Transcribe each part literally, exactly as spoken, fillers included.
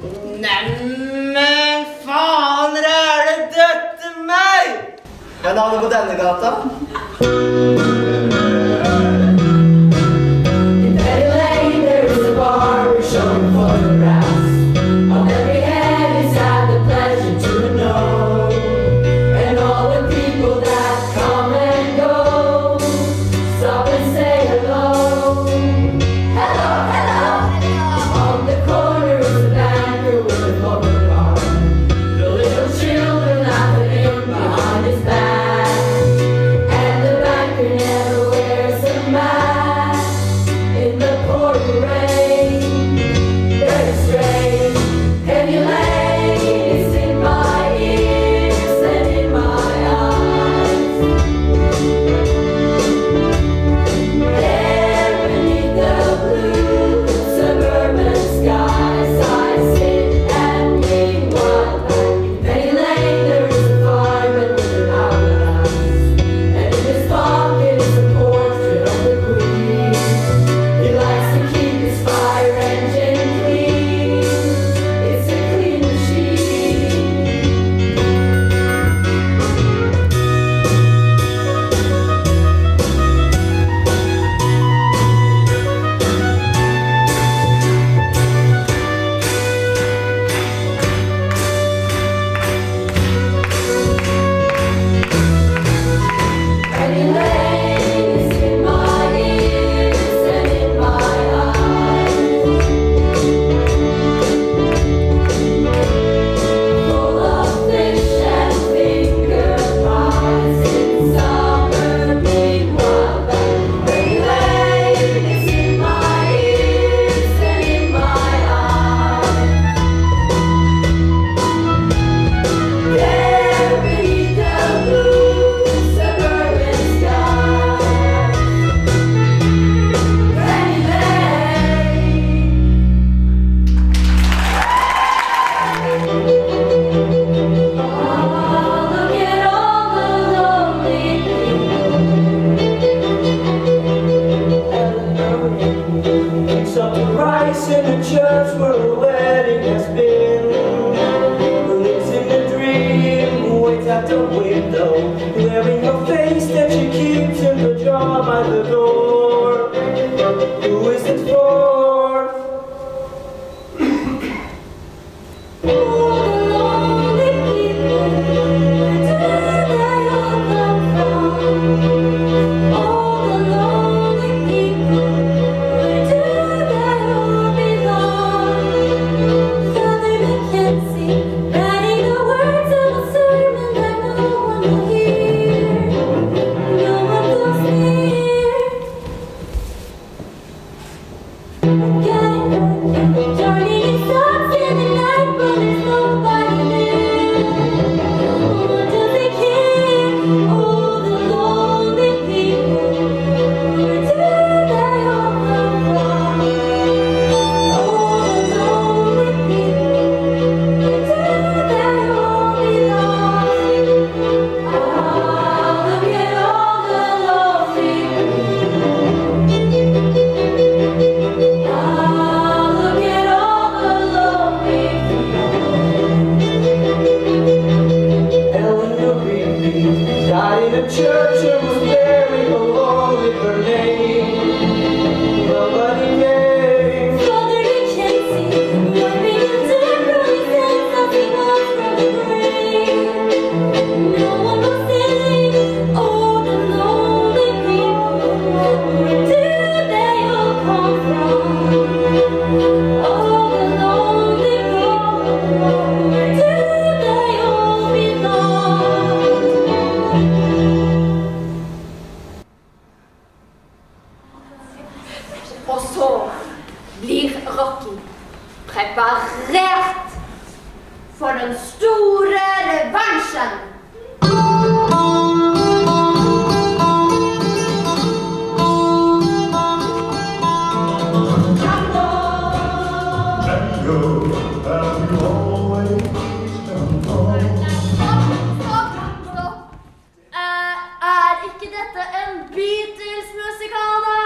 Neimen, faen, er det døtte meg? Hva er navnet på denne gata?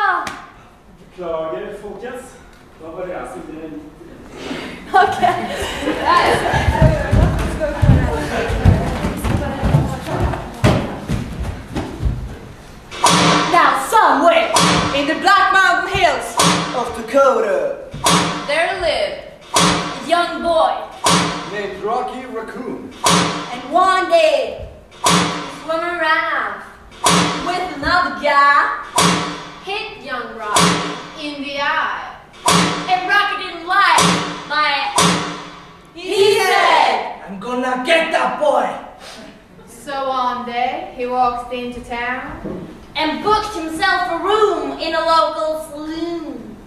Beklager, folkens. Da var det jeg som ble litt... Ok. Now somewhere in the Black Mountain Hills Of Dakota. there lived a young boy. Named Rocky Raccoon. And one day, this woman ran out with another guy, hit young Rocky in the eye. And Rocky didn't like my. He said, I'm gonna get that boy. so one day he walked into town and booked himself a room in a local saloon.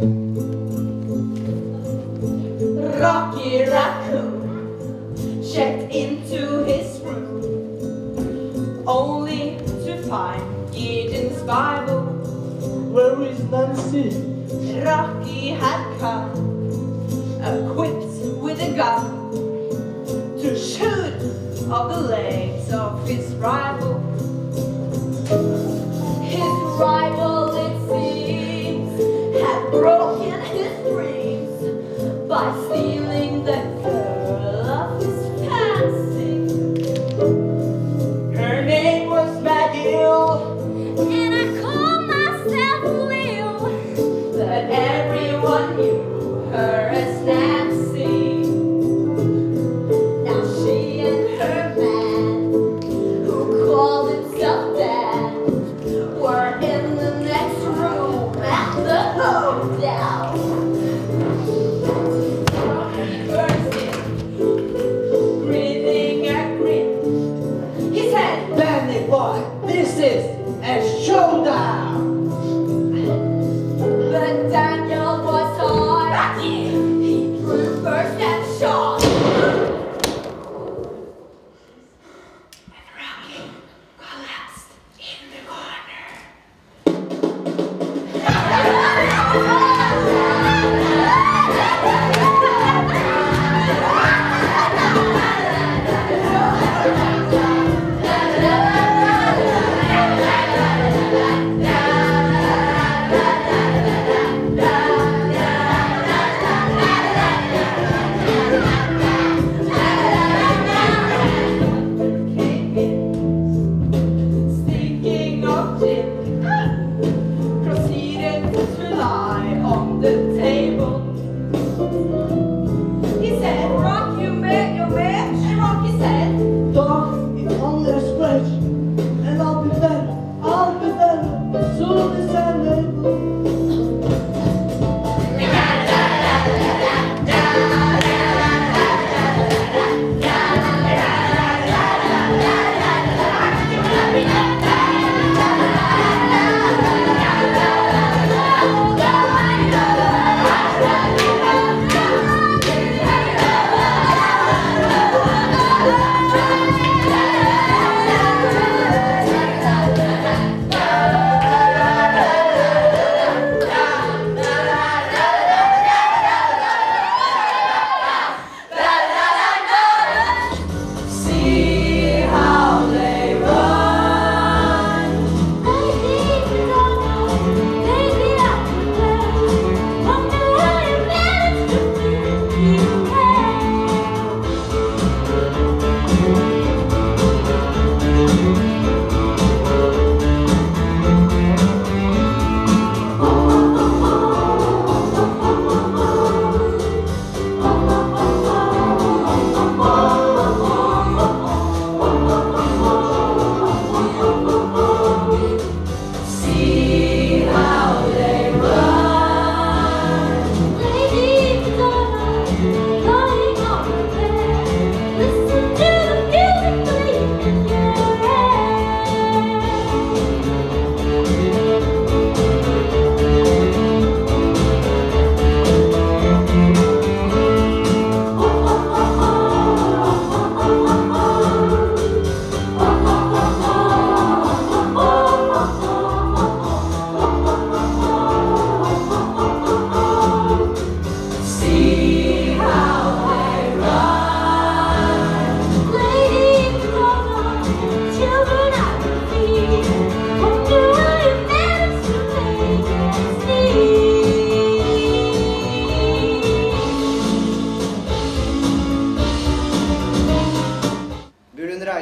Rocky Raccoon checked into his room, only to find Gideon's Bible. Where is Nancy? Rocky had come, equipped with a gun, to shoot off the legs of his rival. His rival, it seems, had broken his dreams by stealing the girl of his fancy. Her name was McGill, and I called myself Lil, but everyone knew her as Nancy. Now she and her man, who called himself Dad, were in the next room at the hoedown.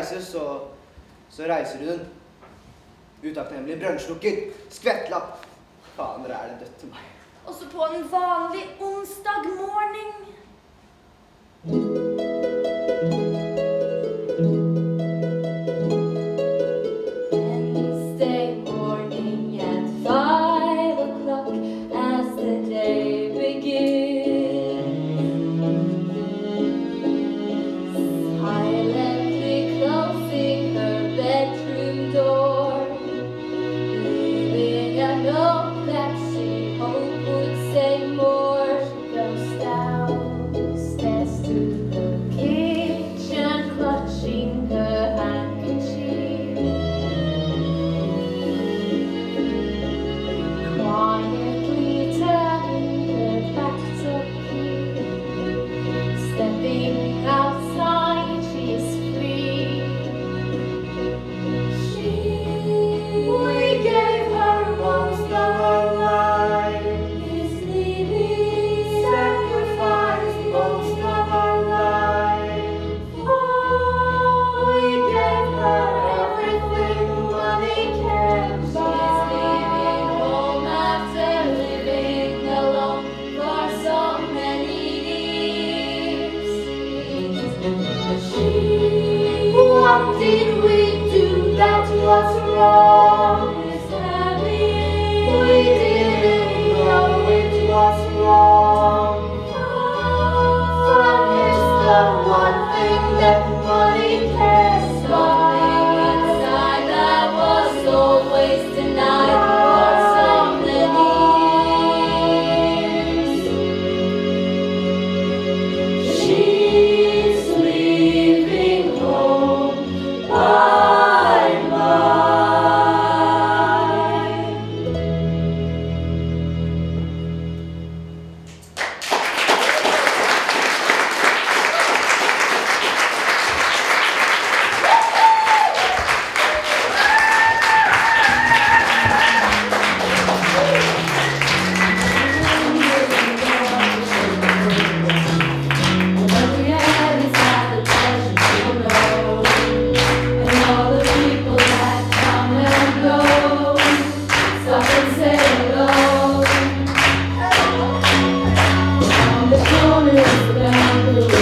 reiser, så, så reiser du den. Utakknemlig, brønnslukker, skvettlapp. Faen, dere er det dødt til meg. Også på en vanlig onsdag morgen. Wednesday morning at five o'clock as the day begins. Silently closing her bedroom door, leaving a note that she hoped would say more. She goes downstairs to the kitchen, clutching her handkerchief, quietly turning her back to keep. Stepping outside, she is free. She, we gave her most of our life. Is leaving, sacrificed most of our life. Oh, we gave her everything money can buy. She's leaving home after living alone for so many years. She, what did we do that was wrong? Is heavy. We didn't know it was wrong. Fun is the one thing that money cares about. Something inside that was always denied for so many years. She's leaving home. Bye bye. What we had inside the treasure to know, and all the people that come and go, stop and say hello. On the corner of the bamboo